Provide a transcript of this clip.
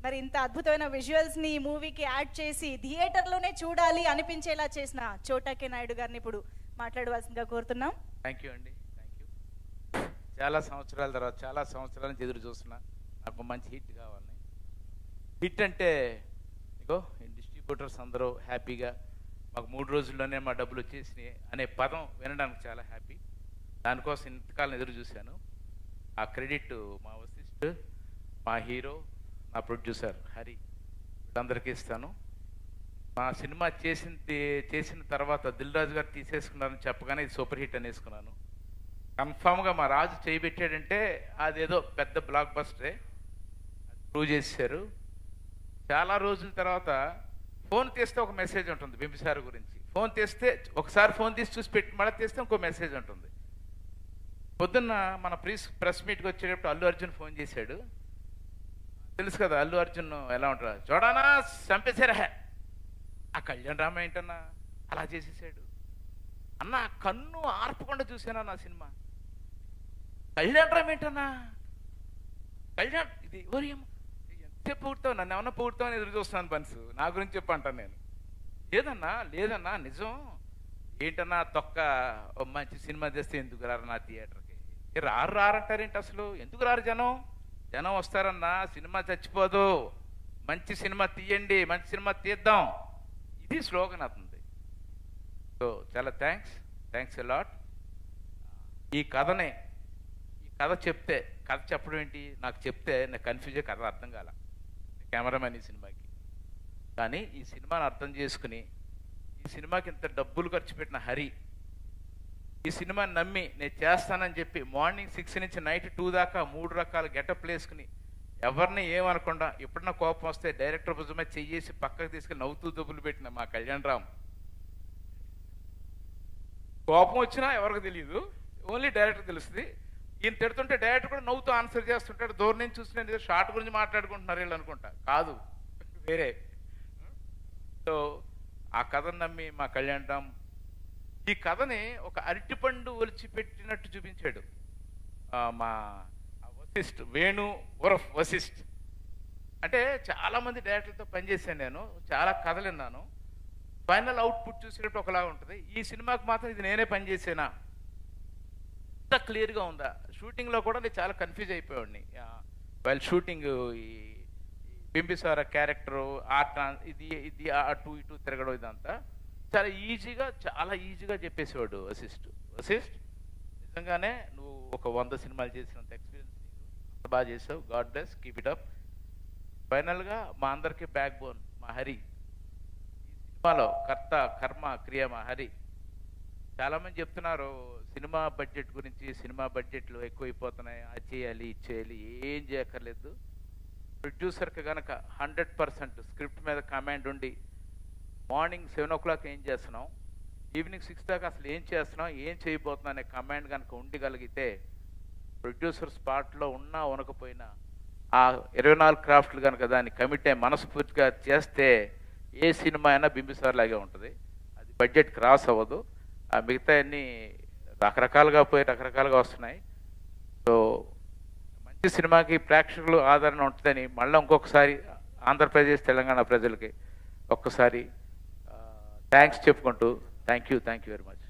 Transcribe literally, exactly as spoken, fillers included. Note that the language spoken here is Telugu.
మరి ఇంత అద్భుతమైన విజువల్స్ని ఈ మూవీకి యాడ్ చేసి థియేటర్లోనే చూడాలి అనిపించేలా చేసిన చోటాకే నాయుడు గారిని ఇప్పుడు మాట్లాడవలసిందిగా కోరుతున్నాం. థ్యాంక్ యూ అండి, థ్యాంక్ యూ. చాలా సంవత్సరాల తర్వాత చాలా సంవత్సరాల నుంచి ఎదురు చూస్తున్నా నాకు మంచి హిట్ కావాలని. హిట్ అంటే ఇగో డిస్ట్రిబ్యూటర్స్ అందరూ హ్యాపీగా మాకు మూడు రోజుల్లోనే మా డబ్బులు వచ్చేసినాయి అనే పదం వినడానికి చాలా హ్యాపీ. దానికోసం ఇంతకాలం ఎదురు చూశాను. ఆ క్రెడిట్ మా వశిష్ఠ్, మా హీరో, నా ప్రొడ్యూసర్ హరి వీళ్ళందరికీ ఇస్తాను. మా సినిమా చేసింది చేసిన తర్వాత దిల్ రాజు గారు తీసేసుకున్నారని చెప్పగానే ఇది సూపర్ హిట్ అనేసుకున్నాను. కన్ఫామ్గా మా రాజు చేయబెట్టాడంటే అదేదో పెద్ద బ్లాక్ బస్టరే, అది ప్రూవ్ చేశారు. చాలా రోజుల తర్వాత ఫోన్ తీస్తే ఒక మెసేజ్ ఉంటుంది బింబిసార గురించి. ఫోన్ తీస్తే ఒకసారి ఫోన్ తీసి చూసి పెట్టి మళ్ళీ తీస్తే ఇంకో మెసేజ్ ఉంటుంది. పొద్దున్న మన ప్రీస్ ప్రెస్ మీట్కి వచ్చేటప్పుడు అల్లు అర్జున్ ఫోన్ చేశాడు. తెలుసు కదా అల్లు అర్జున్ ఎలా ఉంటారు, చూడానా చంపేశారా, ఆ కళ్యాణ్ రామ ఏంటన్నా అలా చేసేసాడు అన్న, కన్ను ఆర్పకుండా చూసానా నా సినిమా. కళ్యాణ్ రామ ఏంటన్నా, కళ్యాణ్ ఇది ఎవరు ఎంతసేపు పొగుడుతావు, నన్ను ఏమన్నా పొగుడుతావు అని ఎదురు చూస్తున్నాను. పనిసు నా గురించి చెప్పంటాను నేను. లేదన్నా లేదన్నా నిజం ఏంటన్నా, తొక్క మంచి సినిమా తెస్తే ఎందుకు రారు నా థియేటర్కి, రారు రారంటారేంటి అసలు, ఎందుకు రారు జనం, జనం వస్తారన్నా, సినిమా చచ్చిపోదు, మంచి సినిమా తీయండి, మంచి సినిమా తీద్దాం, ఇది స్లోగన్ అవుతుంది. సో చాలా థ్యాంక్స్ థ్యాంక్స్ ఎ లాట్. ఈ కథనే ఈ కథ చెప్తే కథ చెప్పడం ఏంటి, నాకు చెప్తే నాకు కన్ఫ్యూజ్ కథ అర్థం కాల కెమెరామెన్ ఈ సినిమాకి. కానీ ఈ సినిమాని అర్థం చేసుకుని ఈ సినిమాకి ఇంత డబ్బులు ఖర్చు పెట్టిన హరి ఈ సినిమాని నమ్మి నేను చేస్తానని చెప్పి మార్నింగ్ సిక్స్ నుంచి నైట్ టూ దాకా మూడు రకాల గెటప్ వేసుకుని ఎవరిని ఏమనకుండా ఎప్పుడన్నా కోపం వస్తే డైరెక్టర్ భుజమే చెయ్యేసి పక్కకు తీసుకుని నవ్వుతూ దెబ్బలు పెట్టిన మా కళ్యాణ్ రామ్. కోపం వచ్చినా ఎవరికి తెలియదు, ఓన్లీ డైరెక్టర్ తెలుస్తుంది. ఈయన తిడుతుంటే డైరెక్టర్ కూడా నవ్వుతూ ఆన్సర్ చేస్తుంటాడు. దూరం నుంచి చూసి నేను షార్ట్ గురించి మాట్లాడుకుంటున్నారు వీళ్ళు అనుకుంటా, కాదు వేరే. సో ఆ కథను నమ్మి మా కళ్యాణ్ రామ్ ఈ కథని ఒక అరటిపండు ఒలిచిపెట్టినట్టు చూపించాడు. మా వశిష్ఠ్ వేణు ఉరఫ్ వశిష్ఠ్ అంటే చాలామంది డైరెక్టర్లతో పనిచేశాను నేను, చాలా కథలు విన్నాను. ఫైనల్ అవుట్పుట్ చూసేటప్పుడు ఒకలాగా ఉంటుంది. ఈ సినిమాకి మాత్రం ఇది నేనే పనిచేసానా, ఇంత క్లియర్గా ఉందా. షూటింగ్లో కూడా నేను చాలా కన్ఫ్యూజ్ అయిపోయాడిని. వైల్ షూటింగ్ ఈ బింబిసార క్యారెక్టరు ఆ ట్రా ఇది ఇది అటు ఇటు తిరగడం ఇదంతా చాలా ఈజీగా చాలా ఈజీగా చెప్పేసేవాడు వశిష్ఠ్. వశిష్ఠ్ నిజంగానే నువ్వు ఒక వంద సినిమాలు చేసినంత ఎక్స్పీరియన్స్ నీకు, బాగా చేసావు, God bless, keep it up. ఫైనల్గా మా అందరికీ బ్యాక్ బోన్ మా హరి, ఈ సినిమాలో కర్త కర్మ క్రియ మా హరి. చాలామంది చెప్తున్నారు సినిమా బడ్జెట్ గురించి, సినిమా బడ్జెట్లు ఎక్కువైపోతున్నాయి, అది చేయాలి ఇది చేయాలి, ఏం చేయక్కర్లేదు. ప్రొడ్యూసర్కి కనుక హండ్రెడ్ పర్సెంట్ స్క్రిప్ట్ మీద కమాండ్ ఉండి మార్నింగ్ సెవెన్ ఓ క్లాక్ ఏం చేస్తున్నాం, ఈవినింగ్ సిక్స్ దాకా అసలు ఏం చేస్తున్నాం, ఏం చేయబోతున్నాం అనే కమాండ్ కనుక ఉండగలిగితే ప్రొడ్యూసర్ స్పాట్లో ఉన్నా ఉనకపోయినా ఆ ఇరవై నాలుగు క్రాఫ్ట్లు కనుక దాన్ని కమిట్ అయ్యి మనస్ఫూర్తిగా చేస్తే ఏ సినిమా అయినా బింబిసార్ లాగే ఉంటుంది. అది బడ్జెట్ క్రాస్ అవ్వదు. ఆ మిగతా అన్నీ రకరకాలుగా పోయి రకరకాలుగా వస్తున్నాయి. సో మంచి సినిమాకి ప్రేక్షకులు ఆదరణ ఉంటుందని మళ్ళీ ఇంకొకసారి ఆంధ్రప్రదేశ్ తెలంగాణ ప్రజలకి ఒక్కసారి థ్యాంక్స్ చెప్పుకుంటూ thank you thank you very much.